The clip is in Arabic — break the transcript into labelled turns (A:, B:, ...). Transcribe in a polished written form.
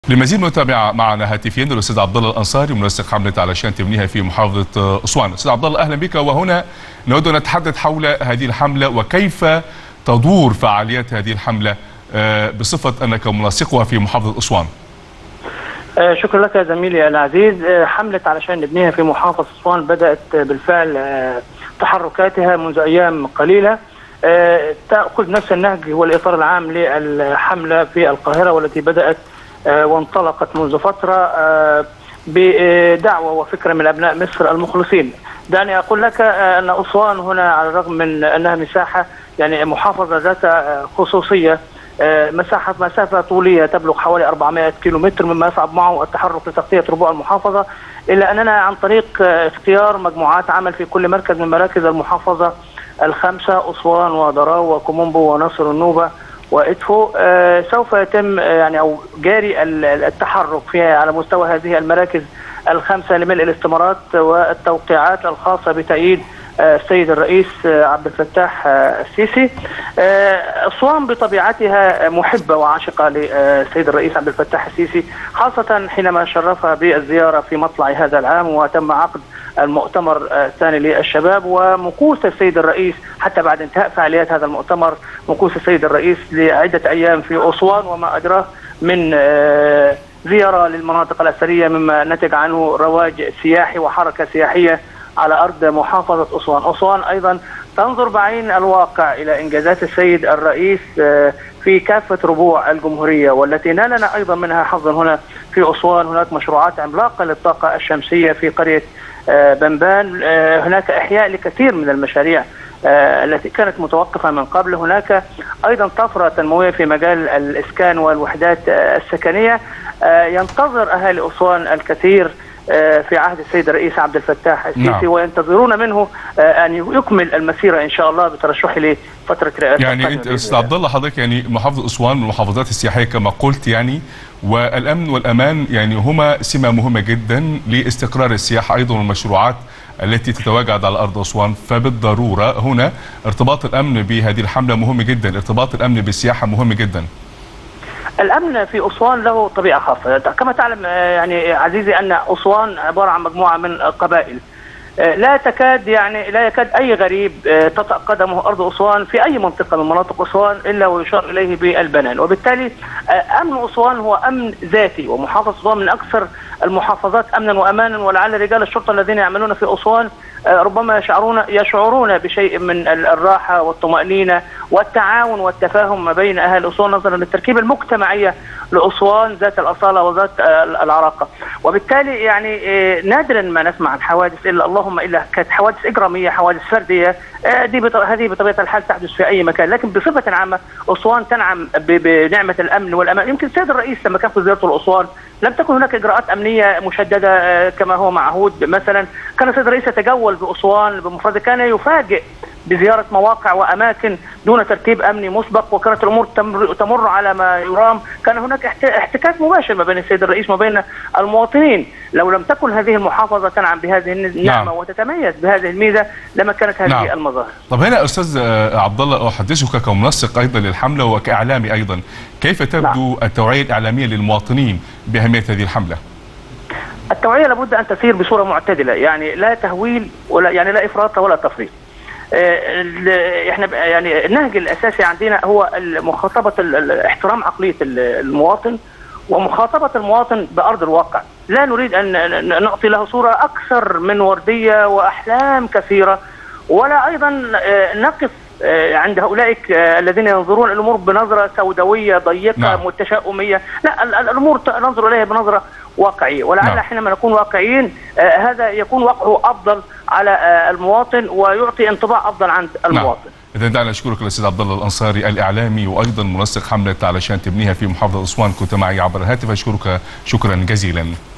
A: لمزيد من المتابعة معنا هاتفيا الأستاذ عبد الله الأنصاري منسق حملة علشان تبنيها في محافظة أسوان. أستاذ عبد الله أهلا بك، وهنا نود أن نتحدث حول هذه الحملة وكيف تدور فعاليات هذه الحملة بصفة أنك منسقها في محافظة أسوان.
B: شكرا لك يا زميلي العزيز. حملة علشان نبنيها في محافظة أسوان بدأت بالفعل تحركاتها منذ أيام قليلة، تأخذ نفس النهج والإطار العام للحملة في القاهرة، والتي بدأت وانطلقت منذ فترة بدعوة وفكرة من أبناء مصر المخلصين. دعني أقول لك أن أسوان هنا على الرغم من أنها مساحة يعني محافظة ذات خصوصية، مسافة طولية تبلغ حوالي 400 كيلومتر، مما يصعب معه التحرك لتغطية ربوع المحافظة، إلا أننا عن طريق اختيار مجموعات عمل في كل مركز من مراكز المحافظة الخمسة، أسوان ودراو وكومومبو وناصر النوبة وإدفو، سوف يتم يعني أو جاري التحرك فيها على مستوى هذه المراكز الخمسة لملء الاستمارات والتوقيعات الخاصة بتأييد السيد الرئيس عبد الفتاح السيسي. أسوان بطبيعتها محبة وعاشقة للسيد الرئيس عبد الفتاح السيسي، خاصة حينما شرفها بالزيارة في مطلع هذا العام، وتم عقد المؤتمر الثاني للشباب ومكوث السيد الرئيس حتى بعد انتهاء فعاليات هذا المؤتمر، مكوث السيد الرئيس لعدة أيام في أسوان وما أدراه من زيارة للمناطق الأثرية، مما نتج عنه رواج سياحي وحركة سياحية على أرض محافظة أسوان. أسوان أيضا تنظر بعين الواقع إلى إنجازات السيد الرئيس في كافة ربوع الجمهورية، والتي نالنا أيضا منها حظ هنا في أسوان. هناك مشروعات عملاقة للطاقة الشمسية في قرية بنبان، هناك إحياء لكثير من المشاريع التي كانت متوقفة من قبل، هناك أيضا طفرة تنموية في مجال الإسكان والوحدات السكنية. ينتظر أهالي أسوان الكثير في عهد السيد الرئيس عبد الفتاح السيسي، وينتظرون منه أن يكمل المسيرة إن شاء الله بترشحه لفترة رئاسة.
A: يعني أنت أستاذ عبد الله حضرتك يعني محافظة أسوان من المحافظات السياحية كما قلت، يعني والأمن والأمان يعني هما سمة مهمة جدا لاستقرار السياحة أيضا والمشروعات التي تتواجد على أرض أسوان، فبالضرورة هنا ارتباط الأمن بهذه الحملة مهم جدا، ارتباط الأمن بالسياحة مهم جدا.
B: الأمن في أسوان له طبيعة خاصة، كما تعلم يعني عزيزي أن أسوان عبارة عن مجموعة من قبائل، لا يكاد أي غريب تطأ قدمه أرض أسوان في أي منطقة من مناطق أسوان إلا ويشار إليه بالبنان، وبالتالي أمن أسوان هو أمن ذاتي، ومحافظة أسوان من أكثر المحافظات أمنا وأمانا، ولعل رجال الشرطة الذين يعملون في أسوان ربما يشعرون بشيء من الراحة والطمأنينة والتعاون والتفاهم ما بين أهل أسوان، نظرا للتركيبة المجتمعية لأسوان ذات الأصالة وذات العراقة. وبالتالي يعني نادرا ما نسمع عن حوادث إلا اللهم إلا كانت حوادث إجرامية، حوادث فردية، هذه بطبيعة الحال تحدث في أي مكان، لكن بصفة عامة أسوان تنعم بنعمة الأمن والأمان. يمكن السيد الرئيس لما كان في زيارته لأسوان لم تكن هناك إجراءات أمنية مشددة كما هو معهود، مثلا كان السيد الرئيس يتجول بأسوان بمفرده، كان يفاجئ بزيارة مواقع وأماكن دون ترتيب أمني مسبق، وكانت الأمور تمر على ما يرام، كان هناك احتكاك مباشر ما بين السيد الرئيس وما بين المواطنين. لو لم تكن هذه المحافظة تنعم بهذه النعمة وتتميز بهذه الميزة لما كانت هذه المظاهر.
A: طب هنا أستاذ عبد الله أحدثك كمنسق أيضا للحملة وكإعلامي أيضا، كيف تبدو التوعية الإعلامية للمواطنين بأهمية هذه الحملة؟
B: التوعية لابد أن تسير بصورة معتدلة، يعني لا تهويل ولا يعني لا إفراط ولا تفريط. احنا يعني النهج الاساسي عندنا هو مخاطبه احترام عقليه المواطن ومخاطبه المواطن بارض الواقع، لا نريد ان نعطي له صوره اكثر من ورديه واحلام كثيره، ولا ايضا نقف عند هؤلاء الذين ينظرون الامور بنظره سوداويه ضيقه متشاؤميه، لا الامور ننظر اليها بنظره واقعيه، ولعل حينما نكون واقعيين هذا يكون واقعه افضل على المواطن ويعطي انطباع افضل عند المواطن.
A: إذا دعنا نشكرك الأستاذ عبد الله الأنصاري الإعلامي وأيضا منسق حملة علشان تبنيها في محافظة أسوان، كنت معي عبر الهاتف، أشكرك شكرا جزيلا.